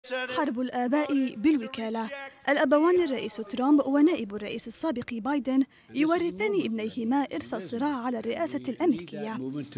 حرب الآباء بالوكالة. الأبوان الرئيس ترامب ونائب الرئيس السابق بايدن يورثان ابنيهما إرث الصراع على الرئاسة الأمريكية.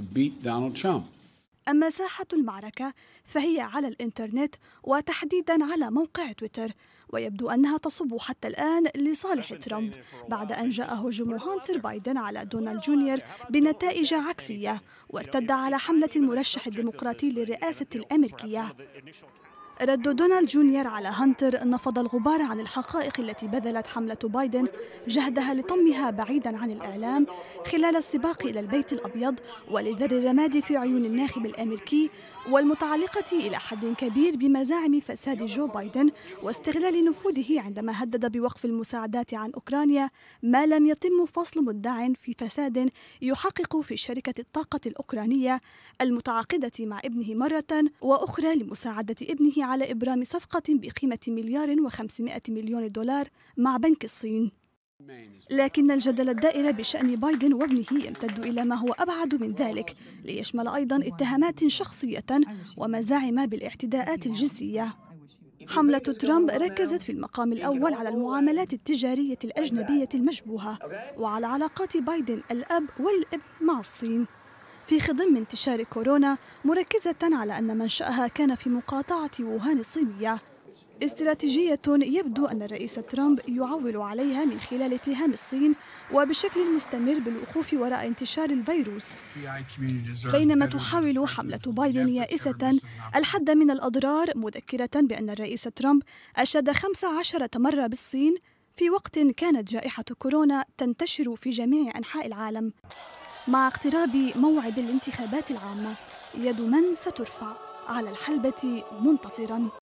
أما ساحة المعركة فهي على الإنترنت وتحديداً على موقع تويتر، ويبدو أنها تصب حتى الآن لصالح ترامب بعد أن جاء هجوم هانتر بايدن على دونالد جونيور بنتائج عكسية وارتد على حملة المرشح الديمقراطي للرئاسة الأمريكية. رد دونالد جونيور على هانتر نفض الغبار عن الحقائق التي بذلت حملة بايدن جهدها لطمها بعيداً عن الإعلام خلال السباق إلى البيت الأبيض ولذر الرماد في عيون الناخب الأمريكي، والمتعلقة إلى حد كبير بمزاعم فساد جو بايدن واستغلال نفوذه عندما هدد بوقف المساعدات عن أوكرانيا ما لم يتم فصل مدعٍ في فساد يحقق في شركة الطاقة الأوكرانية المتعاقدة مع ابنه مرة وأخرى لمساعدة ابنه على إبرام صفقة بقيمة $1.5 مليار مع بنك الصين. لكن الجدل الدائر بشأن بايدن وابنه يمتد إلى ما هو أبعد من ذلك، ليشمل أيضاً اتهامات شخصية ومزاعم بالاعتداءات الجنسية. حملة ترامب ركزت في المقام الأول على المعاملات التجارية الأجنبية المشبوهة وعلى علاقات بايدن الأب والابن مع الصين في خضم انتشار كورونا، مركزة على أن منشأها كان في مقاطعة ووهان الصينية، استراتيجية يبدو أن الرئيس ترامب يعول عليها من خلال اتهام الصين وبشكل مستمر بالوقوف وراء انتشار الفيروس، بينما تحاول حملة بايدن يائسة الحد من الأضرار، مذكرة بأن الرئيس ترامب أشاد 15 مرة بالصين في وقت كانت جائحة كورونا تنتشر في جميع أنحاء العالم. مع اقتراب موعد الانتخابات العامة يد من سترفع على الحلبة منتصراً.